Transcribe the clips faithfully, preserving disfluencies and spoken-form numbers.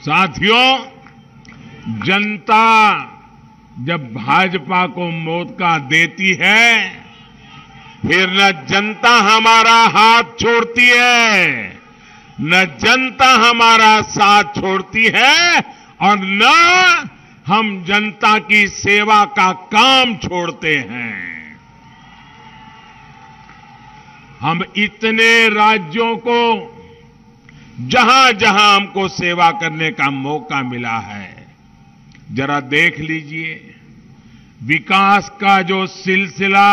साथियों, जनता जब भाजपा को मौका देती है, फिर न जनता हमारा हाथ छोड़ती है, न जनता हमारा साथ छोड़ती है और न हम जनता की सेवा का काम छोड़ते हैं। हम इतने राज्यों को जहां जहां हमको सेवा करने का मौका मिला है, जरा देख लीजिए, विकास का जो सिलसिला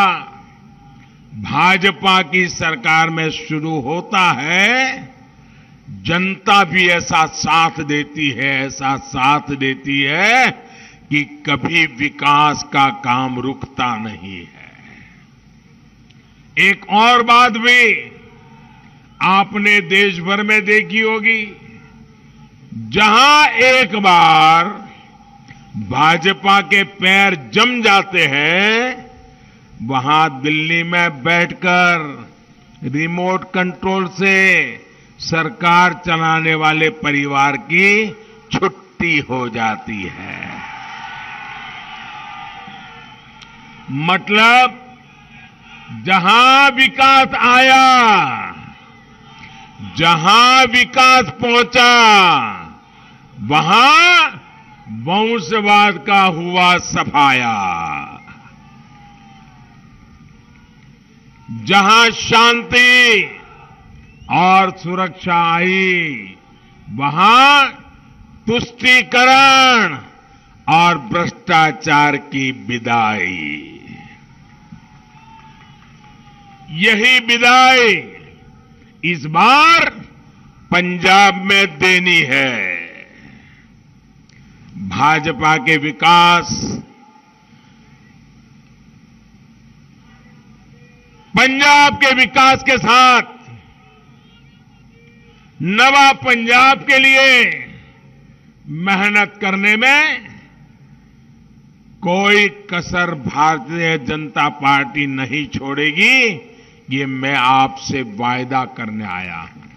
भाजपा की सरकार में शुरू होता है, जनता भी ऐसा साथ देती है, ऐसा साथ देती है कि कभी विकास का काम रुकता नहीं है। एक और बात भी आपने देश भर में देखी होगी, जहां एक बार भाजपा के पैर जम जाते हैं, वहां दिल्ली में बैठकर रिमोट कंट्रोल से सरकार चलाने वाले परिवार की छुट्टी हो जाती है। मतलब जहां विकास आया, जहां विकास पहुंचा, वहां वंशवाद का हुआ सफाया। जहां शांति और सुरक्षा आई, वहां तुष्टीकरण और भ्रष्टाचार की विदाई। यही विदाई इस बार पंजाब में देनी है। भाजपा के विकास, पंजाब के विकास के साथ नवा पंजाब के लिए मेहनत करने में कोई कसर भारतीय जनता पार्टी नहीं छोड़ेगी, ये मैं आपसे वायदा करने आया हूं।